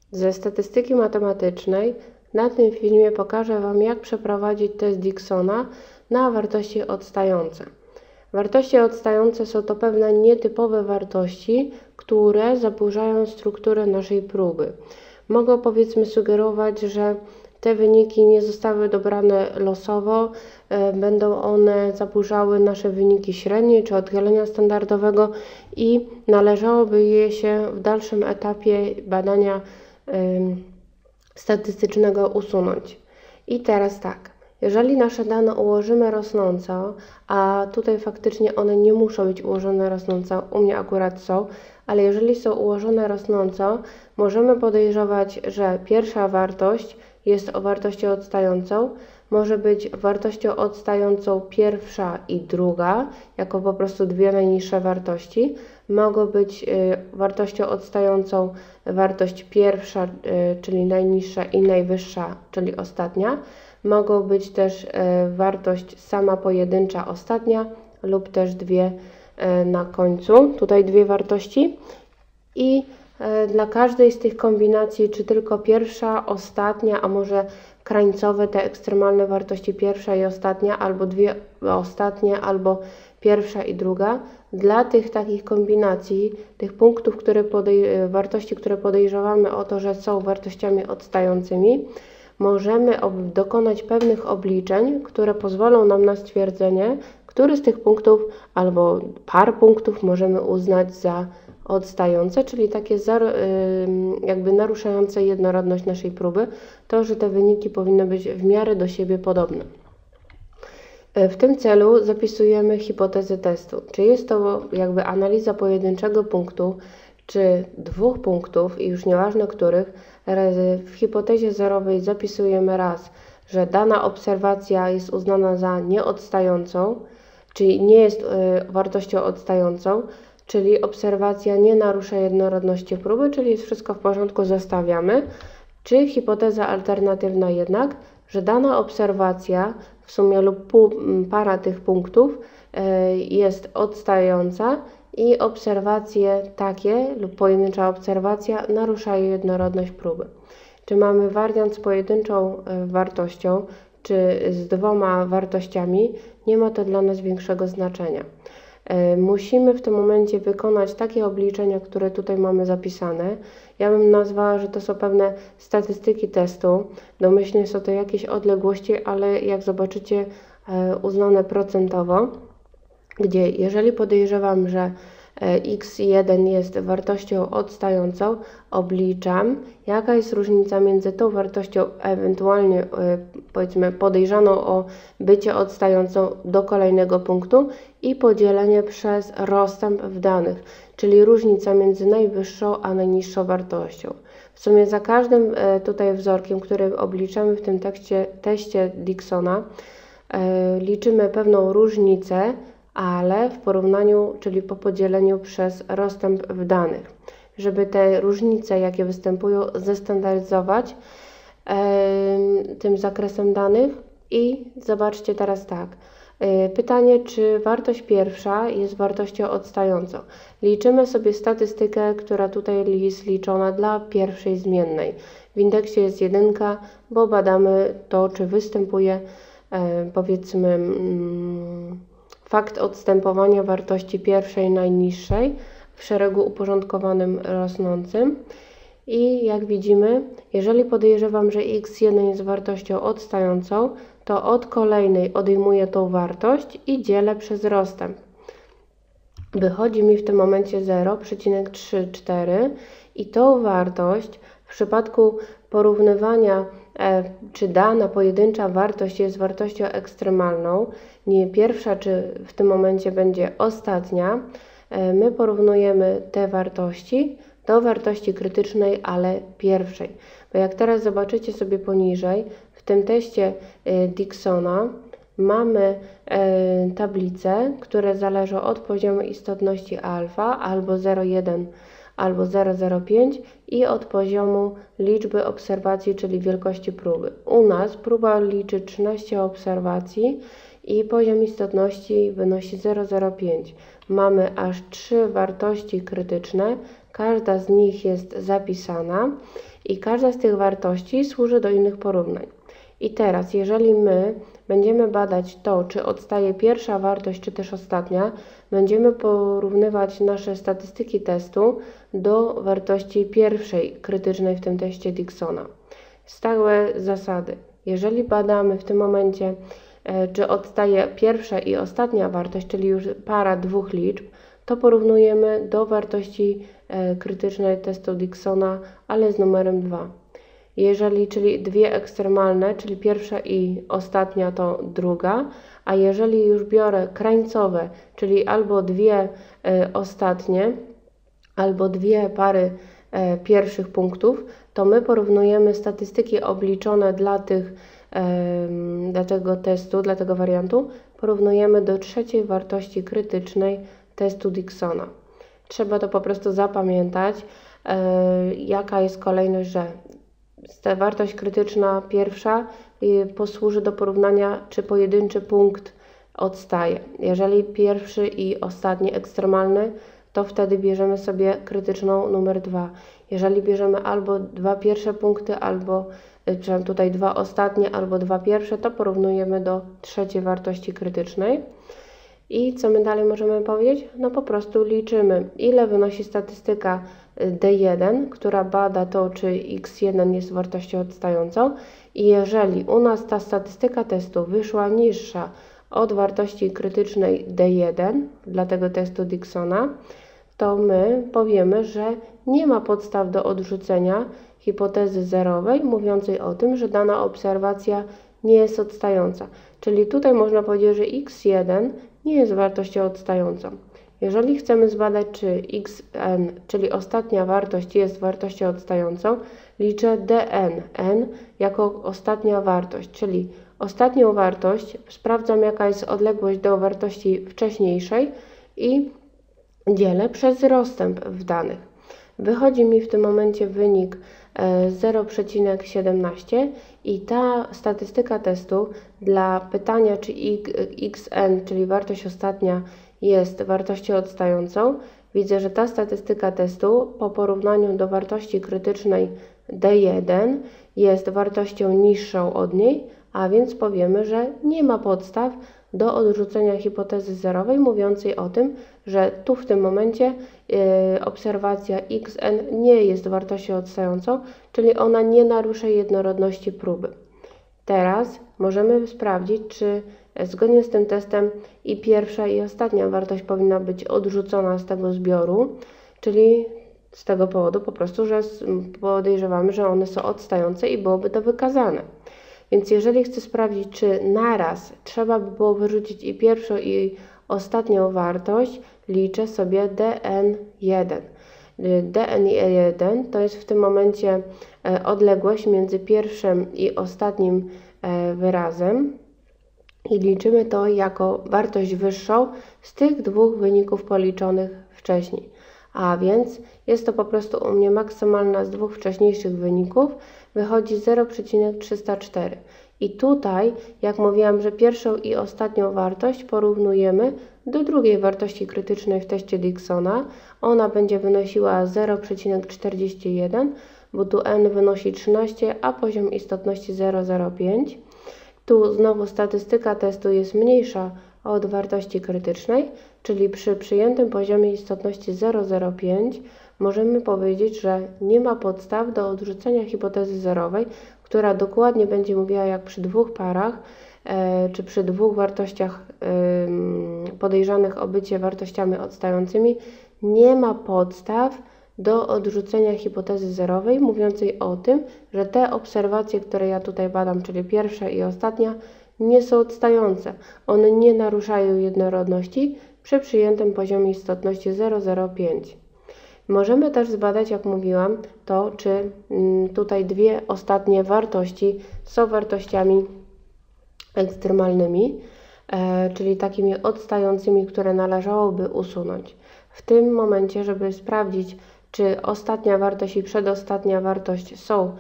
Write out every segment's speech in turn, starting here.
Ze statystyki matematycznej na tym filmie pokażę Wam, jak przeprowadzić test Dicksona na wartości odstające. Wartości odstające są to pewne nietypowe wartości, które zaburzają strukturę naszej próby. Mogą powiedzmy sugerować, że te wyniki nie zostały dobrane losowo, będą one zaburzały nasze wyniki średniej czy odchylenia standardowego i należałoby je się w dalszym etapie badania statystycznego usunąć. I teraz tak, jeżeli nasze dane ułożymy rosnąco, a tutaj faktycznie one nie muszą być ułożone rosnąco, u mnie akurat są, ale jeżeli są ułożone rosnąco, możemy podejrzewać, że pierwsza wartość jest o wartości odstającą, może być wartością odstającą pierwsza i druga, jako po prostu dwie najniższe wartości. Mogą być wartością odstającą wartość pierwsza, czyli najniższa i najwyższa, czyli ostatnia. Mogą być też wartość sama pojedyncza, ostatnia lub też dwie na końcu. Tutaj dwie wartości i dla każdej z tych kombinacji, czy tylko pierwsza, ostatnia, a może krańcowe, te ekstremalne wartości pierwsza i ostatnia, albo dwie ostatnie, albo pierwsza i druga. Dla tych takich kombinacji, tych punktów, wartości, które podejrzewamy o to, że są wartościami odstającymi, możemy dokonać pewnych obliczeń, które pozwolą nam na stwierdzenie, który z tych punktów albo par punktów możemy uznać za odstające, czyli takie jakby naruszające jednorodność naszej próby, to, że te wyniki powinny być w miarę do siebie podobne. W tym celu zapisujemy hipotezę testu. Czy jest to jakby analiza pojedynczego punktu, czy dwóch punktów, i już nieważne których. W hipotezie zerowej zapisujemy raz, że dana obserwacja jest uznana za nieodstającą, czyli nie jest wartością odstającą, czyli obserwacja nie narusza jednorodności próby, czyli jest wszystko w porządku, zostawiamy. Czy hipoteza alternatywna jednak, że dana obserwacja w sumie lub para tych punktów jest odstająca i obserwacje takie lub pojedyncza obserwacja naruszają jednorodność próby. Czy mamy wariant z pojedynczą wartością, czy z dwoma wartościami, nie ma to dla nas większego znaczenia. Musimy w tym momencie wykonać takie obliczenia, które tutaj mamy zapisane. Ja bym nazwała, że to są pewne statystyki testu. Domyślnie są to jakieś odległości, ale jak zobaczycie, uznane procentowo, gdzie jeżeli podejrzewam, że x1 jest wartością odstającą, obliczam, jaka jest różnica między tą wartością ewentualnie powiedzmy podejrzaną o bycie odstającą do kolejnego punktu i podzielenie przez rozstęp w danych, czyli różnica między najwyższą a najniższą wartością. W sumie za każdym tutaj wzorkiem, który obliczamy w tym teście Dicksona, liczymy pewną różnicę, ale w porównaniu, czyli po podzieleniu przez rozstęp w danych, żeby te różnice, jakie występują, zestandaryzować tym zakresem danych. I zobaczcie teraz tak. Pytanie, czy wartość pierwsza jest wartością odstającą. Liczymy sobie statystykę, która tutaj jest liczona dla pierwszej zmiennej. W indeksie jest 1, bo badamy to, czy występuje powiedzmy fakt odstępowania wartości pierwszej najniższej w szeregu uporządkowanym rosnącym. I jak widzimy, jeżeli podejrzewam, że x1 jest wartością odstającą, to od kolejnej odejmuję tą wartość i dzielę przez rozstęp. Wychodzi mi w tym momencie 0,34 i tą wartość w przypadku porównywania, czy dana pojedyncza wartość jest wartością ekstremalną, nie pierwsza, czy w tym momencie będzie ostatnia, my porównujemy te wartości do wartości krytycznej, ale pierwszej. Bo jak teraz zobaczycie sobie poniżej, w tym teście Dicksona mamy tablice, które zależą od poziomu istotności alfa, albo 0,1, albo 0,05 i od poziomu liczby obserwacji, czyli wielkości próby. U nas próba liczy 13 obserwacji i poziom istotności wynosi 0,05. Mamy aż 3 wartości krytyczne, Każda z nich jest zapisana i każda z tych wartości służy do innych porównań. I teraz, jeżeli my będziemy badać to, czy odstaje pierwsza wartość, czy też ostatnia, będziemy porównywać nasze statystyki testu do wartości pierwszej krytycznej w tym teście Dicksona. Stałe zasady. Jeżeli badamy w tym momencie, czy odstaje pierwsza i ostatnia wartość, czyli już para dwóch liczb, to porównujemy do wartości krytycznej testu Dicksona, ale z numerem 2. Czyli dwie ekstremalne, czyli pierwsza i ostatnia to druga, a jeżeli już biorę krańcowe, czyli albo dwie ostatnie, albo dwie pary pierwszych punktów, to my porównujemy statystyki obliczone dla tego testu, dla tego wariantu, porównujemy do trzeciej wartości krytycznej testu Dicksona. Trzeba to po prostu zapamiętać, jaka jest kolejność, że ta wartość krytyczna pierwsza posłuży do porównania, czy pojedynczy punkt odstaje. Jeżeli pierwszy i ostatni ekstremalny, to wtedy bierzemy sobie krytyczną numer 2. Jeżeli bierzemy albo dwa pierwsze punkty, albo tutaj dwa ostatnie, albo dwa pierwsze, to porównujemy do trzeciej wartości krytycznej. I co my dalej możemy powiedzieć? No po prostu liczymy, ile wynosi statystyka D1, która bada to, czy x1 jest wartością odstającą. I jeżeli u nas ta statystyka testu wyszła niższa od wartości krytycznej D1 dla tego testu Dicksona, to my powiemy, że nie ma podstaw do odrzucenia hipotezy zerowej, mówiącej o tym, że dana obserwacja nie jest odstająca. Czyli tutaj można powiedzieć, że x1 nie jest wartością odstającą. Jeżeli chcemy zbadać, czy xn, czyli ostatnia wartość, jest wartością odstającą, liczę dn jako ostatnia wartość, czyli ostatnią wartość sprawdzam, jaka jest odległość do wartości wcześniejszej i dzielę przez rozstęp w danych. Wychodzi mi w tym momencie wynik 0,17 i ta statystyka testu dla pytania, czy xn, czyli wartość ostatnia, jest wartością odstającą. Widzę, że ta statystyka testu po porównaniu do wartości krytycznej D1 jest wartością niższą od niej, a więc powiemy, że nie ma podstaw do odrzucenia hipotezy zerowej, mówiącej o tym, że tu w tym momencie obserwacja xn nie jest wartością odstającą, czyli ona nie narusza jednorodności próby. Teraz możemy sprawdzić, czy zgodnie z tym testem i pierwsza i ostatnia wartość powinna być odrzucona z tego zbioru, czyli z tego powodu po prostu, że podejrzewamy, że one są odstające i byłoby to wykazane. Więc jeżeli chcę sprawdzić, czy naraz trzeba by było wyrzucić i pierwszą i ostatnią wartość, liczę sobie dn1. dn1 to jest w tym momencie odległość między pierwszym i ostatnim wyrazem i liczymy to jako wartość wyższą z tych dwóch wyników policzonych wcześniej. A więc jest to po prostu u mnie maksymalna z dwóch wcześniejszych wyników, wychodzi 0,304. I tutaj, jak mówiłam, że pierwszą i ostatnią wartość porównujemy do drugiej wartości krytycznej w teście Dicksona. Ona będzie wynosiła 0,41, bo tu n wynosi 13, a poziom istotności 0,05. Tu znowu statystyka testu jest mniejsza od wartości krytycznej, czyli przy przyjętym poziomie istotności 0,05 możemy powiedzieć, że nie ma podstaw do odrzucenia hipotezy zerowej, która dokładnie będzie mówiła, jak przy dwóch parach, czy przy dwóch wartościach podejrzanych o bycie wartościami odstającymi, nie ma podstaw do odrzucenia hipotezy zerowej, mówiącej o tym, że te obserwacje, które ja tutaj badam, czyli pierwsza i ostatnia, nie są odstające. One nie naruszają jednorodności przy przyjętym poziomie istotności 0,05. Możemy też zbadać, jak mówiłam, to, czy tutaj dwie ostatnie wartości są wartościami ekstremalnymi, czyli takimi odstającymi, które należałoby usunąć. W tym momencie, żeby sprawdzić, czy ostatnia wartość i przedostatnia wartość są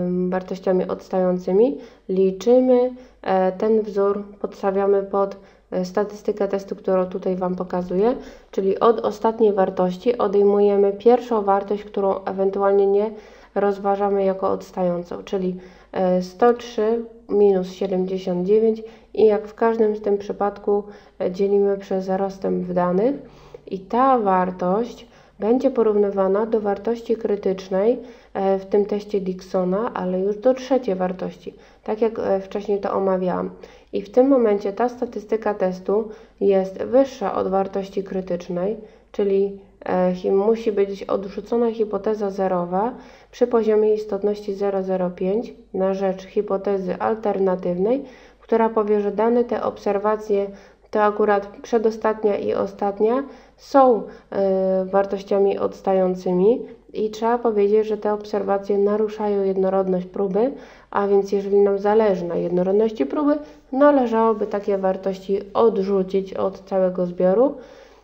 wartościami odstającymi, liczymy ten wzór, podstawiamy pod statystykę testu, którą tutaj Wam pokazuję, czyli od ostatniej wartości odejmujemy pierwszą wartość, którą ewentualnie nie rozważamy jako odstającą, czyli 103 minus 79 i jak w każdym z tym przypadku dzielimy przez rozstęp w danych i ta wartość będzie porównywana do wartości krytycznej w tym teście Dicksona, ale już do trzeciej wartości, tak jak wcześniej to omawiałam. I w tym momencie ta statystyka testu jest wyższa od wartości krytycznej, czyli musi być odrzucona hipoteza zerowa przy poziomie istotności 0,05 na rzecz hipotezy alternatywnej, która powie, że dane te obserwacje, to akurat przedostatnia i ostatnia, są wartościami odstającymi i trzeba powiedzieć, że te obserwacje naruszają jednorodność próby, a więc jeżeli nam zależy na jednorodności próby, należałoby takie wartości odrzucić od całego zbioru.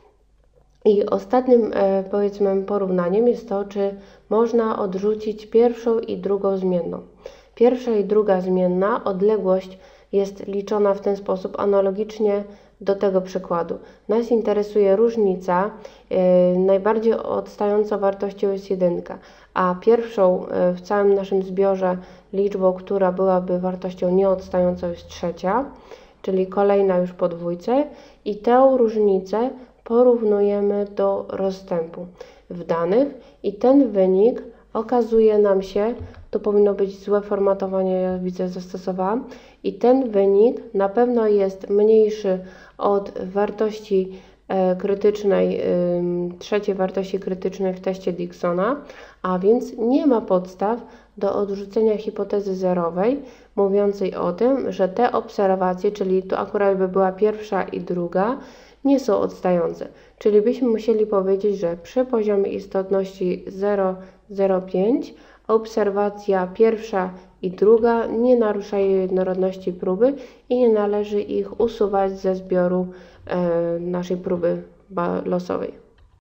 I ostatnim, powiedzmy, porównaniem jest to, czy można odrzucić pierwszą i drugą zmienną. Pierwsza i druga zmienna odległość jest liczona w ten sposób analogicznie do tego przykładu. Nas interesuje różnica, najbardziej odstającą wartością jest 1, a pierwszą w całym naszym zbiorze liczbą, która byłaby wartością nieodstającą jest 3, czyli kolejna już po dwójce i tę różnicę porównujemy do rozstępu w danych i ten wynik okazuje nam się, to powinno być złe formatowanie, ja widzę, zastosowałam, i ten wynik na pewno jest mniejszy od wartości krytycznej, trzeciej wartości krytycznej w teście Dicksona, a więc nie ma podstaw do odrzucenia hipotezy zerowej, mówiącej o tym, że te obserwacje, czyli tu akurat by była pierwsza i druga, nie są odstające. Czyli byśmy musieli powiedzieć, że przy poziomie istotności 0,05 obserwacja pierwsza i druga nie naruszają jednorodności próby i nie należy ich usuwać ze zbioru naszej próby losowej.